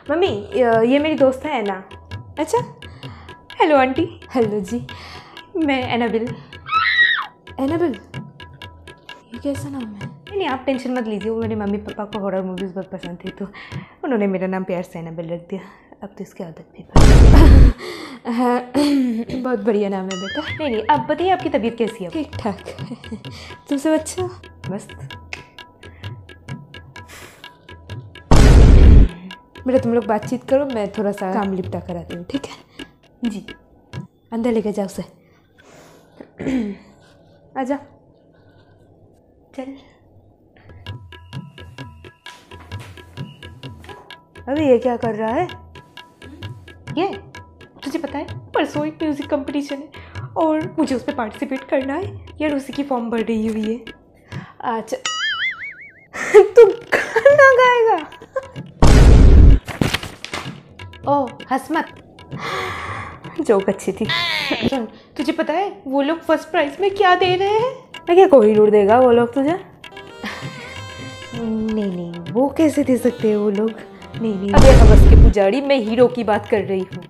Mummy ये मेरी दोस्त है ना। अच्छा, हेलो आंटी। हेलो जी। मैं एनाबिल। एनाबिल, ये कैसा नाम है? नहीं आप टेंशन मत लीजिए, वो मेरे मम्मी पापा को हॉरर मूवीज़ बहुत पसंद थी तो उन्होंने मेरा नाम प्यार से एनाबिल रख दिया। अब तो इसकी आदत भी बहुत बढ़िया नाम है बेटा। नहीं आप बताइए आपकी तबीयत कैसी है? ठीक ठाक। तुम सब अच्छा? मस्त। बेटा तुम लोग बातचीत करो, मैं थोड़ा सा काम निपटा कर आती हूँ, ठीक है जी। अंदर लेके जाओ उसे। आजा। चल। अभी ये क्या कर रहा है? ये तुझे पता है परसों एक म्यूज़िक कंपटीशन है और मुझे उस पर पार्टिसिपेट करना है यार, उसी की फॉर्म भर रही हुई है। अच्छा तू गाना गाएगा? ओह हंस मत, जोक अच्छी थी। सुन तुझे पता है वो लोग फर्स्ट प्राइज में क्या दे रहे हैं? मैं क्या कोहिनूर देगा वो लोग तुझे? नहीं वो कैसे दे सकते हैं वो लोग? नहीं अबे हवस के पुजारी, मैं हीरो की बात कर रही हूँ।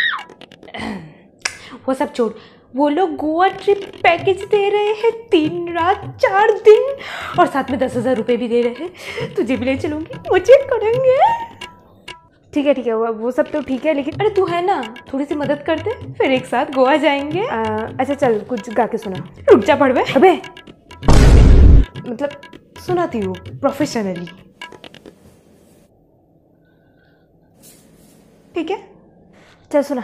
वो सब छोड़, वो लोग गोवा ट्रिप पैकेज दे रहे हैं 3 रात 4 दिन और साथ में 10,000 रुपये भी दे रहे हैं। तुझे भी ले चलूँगी, मुझे करेंगे। ठीक है वो सब तो ठीक है, लेकिन अरे तू है ना, थोड़ी सी मदद कर दे, फिर एक साथ गोवा जाएंगे। अच्छा चल कुछ गा के सुना। रुक जा पड़वे। अबे मतलब सुनाती हूँ प्रोफेशनली। ठीक है चल सुना।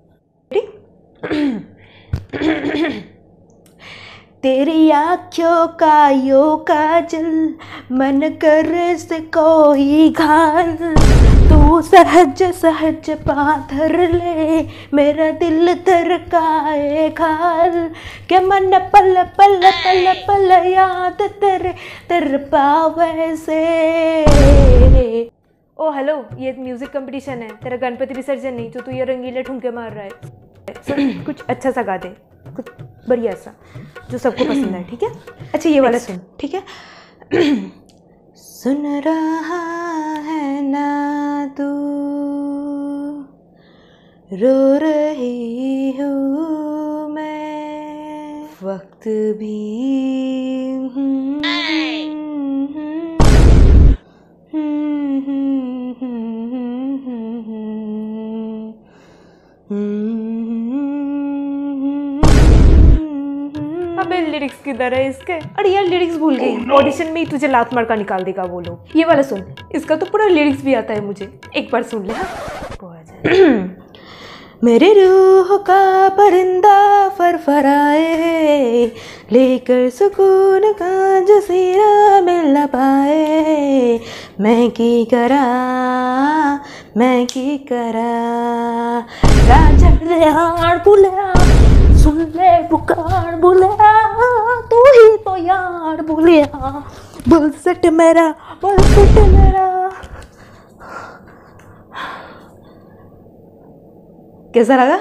तेरी आँखों का यो काजल, मन करे से कोई घाल, तू सहज सहज पाथर ले, मेरा दिल धड़काए खाल, के मन पल पल पल पल याद तेरे तेरे पावे से। ओ हेलो, ये म्यूजिक कंपटीशन है, तेरा गणपति विसर्जन नहीं जो तू ये रंगीले ठुमके मार रहा है। कुछ अच्छा सा गा दे, कुछ बढ़िया सा जो सबको पसंद है, ठीक है? अच्छा ये वाला सुन, ठीक है? सुन रहा है ना तू, रो रही हूँ मैं, वक्त भी अबे लिरिक्स किधर है इसके? अरे यार लिरिक्स भूल गई। ऑडिशन में ही तुझे लात मार का निकाल देगा वो लोग। ये वाला सुन, इसका तो पूरा लिरिक्स भी आता है मुझे, एक बार सुन ले। मेरे रूह का परिंदा फरफराए, लेकर सुकून का जसीरा मिल न पाए, मैं की करा राजा यार बुलिया, सुन ले पुकार बुलिया, तू ही तो यार बुलिया, बुलसेट मेरा बुलसेट मेरा। कैसा लगा?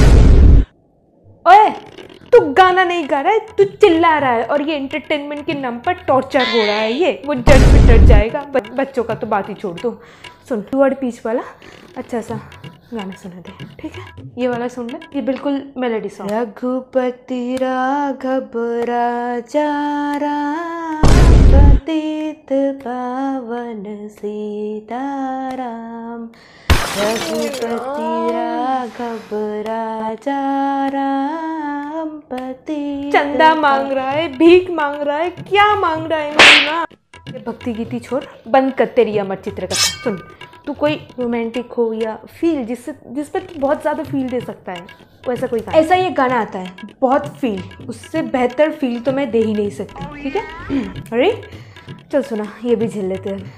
ओए तू गाना नहीं गा रहा है, तू चिल्ला रहा है और ये एंटरटेनमेंट के नाम पर टॉर्चर हो रहा है। ये वो जज भी डर जाएगा। बच्चों का तो बात ही छोड़ दो। सुन वर्ड पीच वाला अच्छा सा गाना सुना दे, ठीक है? ये वाला सुन ले, ये बिल्कुल मेलोडी सॉन्ग। रघुपति राघव राजा राम, पतित पावन सीताराम, रघुपति राघव राजा राम, पति। चंदा मांग रहा है, भीख मांग रहा है, क्या मांग रहा है ना? ये भक्ति गीती छोड़, बंद कर तेरी अमर चित्रकथा। सुन तू कोई रोमांटिक हो या फील जिस पे तू बहुत ज़्यादा फील दे सकता है, वैसा कोई गाना। ऐसा ये गाना आता है बहुत फील, उससे बेहतर फील तो मैं दे ही नहीं सकती, ठीक है? अरे चल सुना, ये भी झेल लेते हैं।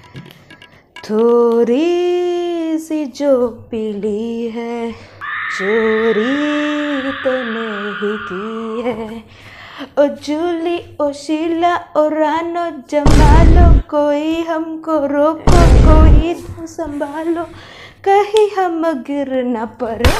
थोड़ी सी जो पीली है, चोरी तो नहीं की है, ओ जूली ओ शीला ओ रानो जमालो, कोई हमको रोको कोई तो संभालो, कहीं हम गिर न पड़े,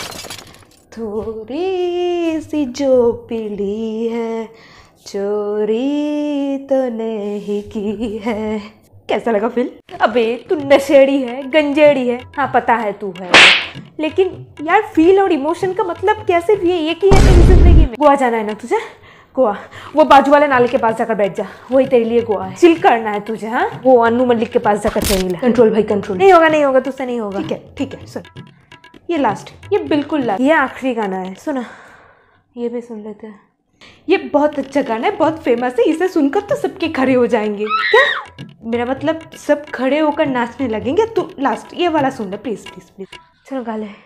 थोड़ी सी जो पीली है, चोरी तो नहीं की है, कैसा लगा फिल्म? अबे तू नशेड़ी है, गंजेड़ी है, हाँ पता है तू है, लेकिन यार फील और इमोशन का मतलब क्या सिर्फ ये एक ही है तेरी जिंदगी में? गोवा जाना है ना तुझे? गोवा, वो बाजू वाले नाले के पास जाकर बैठ जा, वही तेरे लिए गोवा है। चिल करना है तुझे, हाँ? वो अनु मलिक के पास जाकर चिल। कंट्रोल भाई कंट्रोल। नहीं होगा, नहीं होगा, तुझसे नहीं होगा। ठीक है सुन, ये लास्ट, ये बिल्कुल लास्ट, ये आखिरी गाना है, सुना? ये भी सुन लेते हैं। ये बहुत अच्छा गाना है, बहुत फेमस है, इसे सुनकर तो सबके खड़े हो जाएंगे। क्या? मेरा मतलब सब खड़े होकर नाचने लगेंगे। तो लास्ट ये वाला सुन ले प्लीज प्लीज प्लीज। चलो गा ले।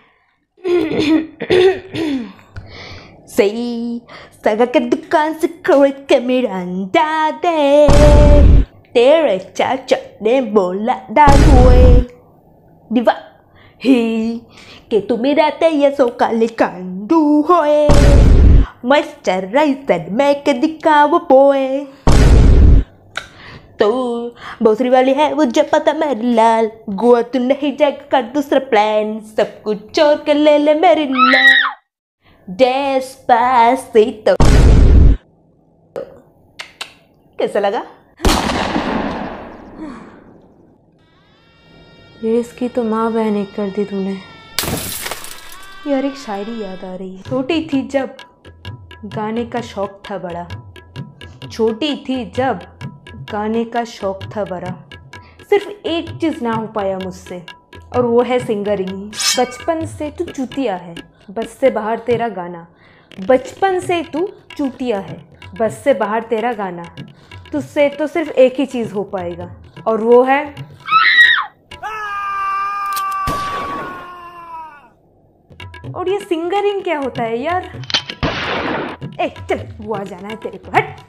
सही सगा के दुकान से खरीद के मेरा अंडा दे, तेरे चाचा ने बोला दारुए दिवा ही que tú mírate y eso calicando hoy moisturizer me que दिखाओ boy तू भोसरी वाली है मुझे पता मेरी लाल, गोवा तू नहीं जाएगा कर दूसरा प्लान, सब कुछ छोड़ के ले ले मेरी लाल Despacito। कैसा लगा? इसकी तो माँ बहन एक कर दी तूने। यार एक शायरी याद आ रही है। छोटी थी जब गाने का शौक था बड़ा, छोटी थी जब गाने का शौक था बड़ा, सिर्फ एक चीज़ ना हो पाया मुझसे और वो है सिंगरिंग। बचपन से तू चूतिया है, बस से बाहर तेरा गाना, बचपन से तू चूतिया है, बस से बाहर तेरा गाना, तुझसे तो सिर्फ एक ही चीज़ हो पाएगा और वो है और ये सिंगरिंग क्या होता है यार? ए चल, वो आ जाना है तेरे को, हट।